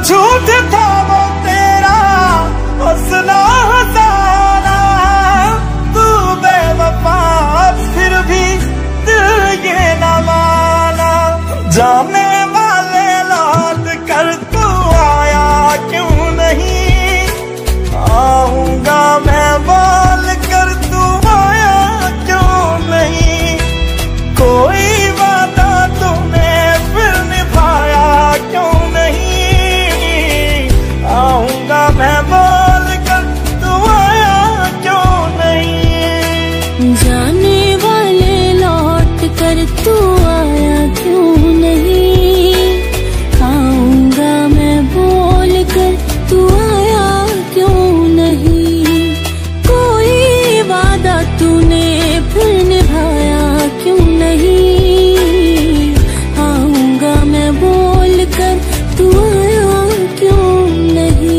झूठ था वो तेरा हौसला हसाना, तू बेवफा फिर भी दिल ये न माना। जाने वाले लौट कर तू आया क्यों नहीं, आऊंगा मैं बोल कर तू आया क्यों नहीं। कोई वादा तूने फिर निभाया क्यों नहीं, आऊंगा मैं बोल कर तू आया क्यों नहीं। जाने वाले लौट कर तू आया क्यों नहीं, आऊंगा मैं बोल कर तू आया क्यों नहीं। कोई वादा तूने फिर निभाया क्यों नहीं, आऊंगा मैं बोल कर तू आया क्यों नहीं।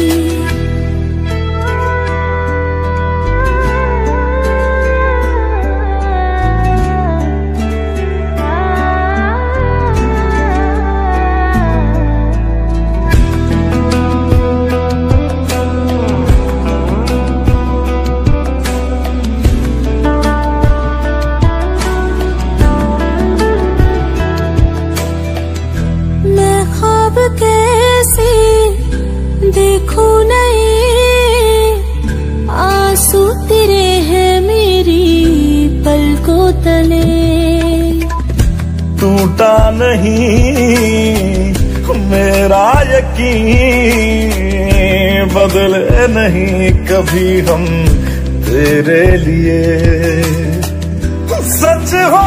मैं ख्वाब कैसे देखूं नहीं, आंसू तेरे हैं मेरी पलकों तले। टूटा नहीं मेरा यकीन, बदले नहीं कभी हम तेरे लिए। सच हो